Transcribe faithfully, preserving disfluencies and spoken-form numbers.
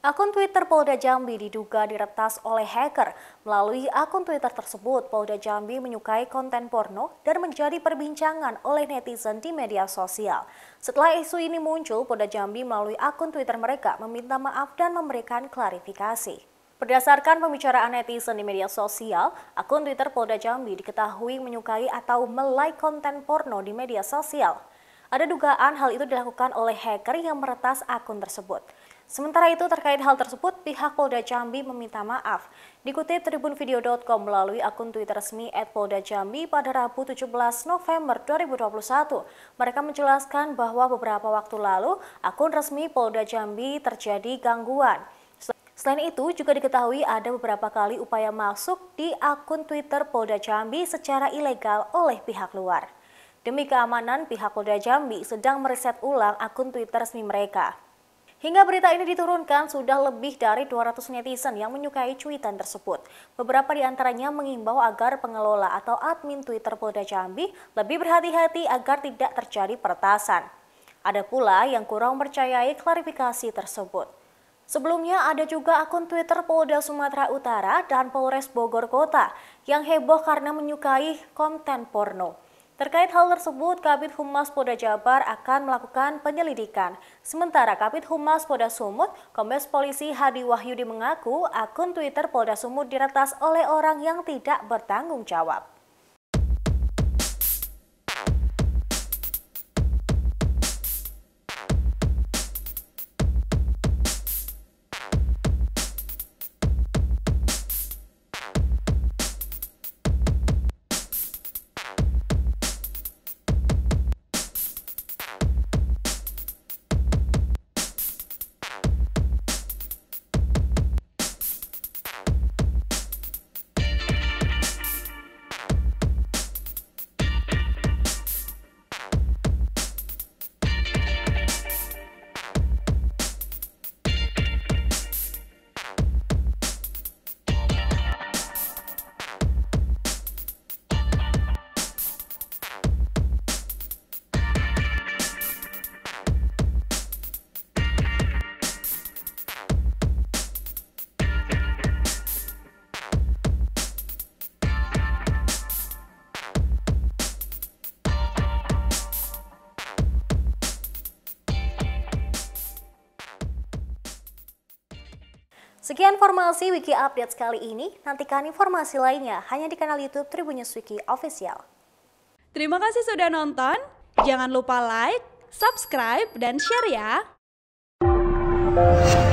Akun Twitter Polda Jambi diduga diretas oleh hacker. Melalui akun Twitter tersebut, Polda Jambi menyukai konten porno dan menjadi perbincangan oleh netizen di media sosial. Setelah isu ini muncul, Polda Jambi melalui akun Twitter mereka meminta maaf dan memberikan klarifikasi. Berdasarkan pembicaraan netizen di media sosial, akun Twitter Polda Jambi diketahui menyukai atau melike konten porno di media sosial. Ada dugaan hal itu dilakukan oleh hacker yang meretas akun tersebut. Sementara itu, terkait hal tersebut, pihak Polda Jambi meminta maaf. Dikutip tribun video dot com melalui akun Twitter resmi et polda jambi pada Rabu tujuh belas November dua ribu dua puluh satu, mereka menjelaskan bahwa beberapa waktu lalu, akun resmi Polda Jambi terjadi gangguan. Selain itu, juga diketahui ada beberapa kali upaya masuk di akun Twitter Polda Jambi secara ilegal oleh pihak luar. Demi keamanan, pihak Polda Jambi sedang mereset ulang akun Twitter resmi mereka. Hingga berita ini diturunkan, sudah lebih dari dua ratus netizen yang menyukai cuitan tersebut. Beberapa di antaranya mengimbau agar pengelola atau admin Twitter Polda Jambi lebih berhati-hati agar tidak terjadi peretasan. Ada pula yang kurang percayai klarifikasi tersebut. Sebelumnya ada juga akun Twitter Polda Sumatera Utara dan Polres Bogor Kota yang heboh karena menyukai konten porno. Terkait hal tersebut, Kabid Humas Polda Jabar akan melakukan penyelidikan. Sementara Kabid Humas Polda Sumut, Kombes Polisi Hadi Wahyudi mengaku akun Twitter Polda Sumut diretas oleh orang yang tidak bertanggung jawab. Sekian informasi Wiki Update kali ini. Nantikan informasi lainnya hanya di kanal YouTube Tribun News Wiki Official. Terima kasih sudah nonton. Jangan lupa like, subscribe, dan share ya.